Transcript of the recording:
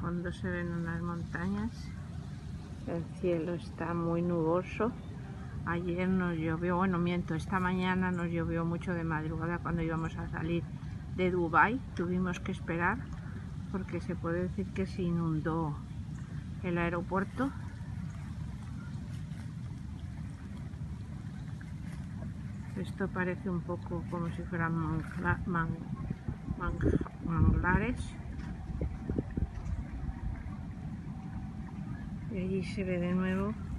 fondo se ven unas montañas. El cielo está muy nuboso. Ayer nos llovió, bueno, miento, esta mañana nos llovió mucho de madrugada cuando íbamos a salir de Dubái. Tuvimos que esperar porque se puede decir que se inundó el aeropuerto. Esto parece un poco como si fueran manglares. Y allí se ve de nuevo